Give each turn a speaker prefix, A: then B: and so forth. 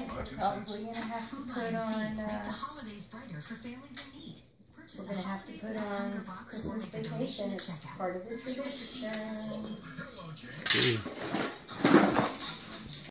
A: probably gonna have to put on, we're gonna have to put on Christmas Vacation. It's part of the tradition.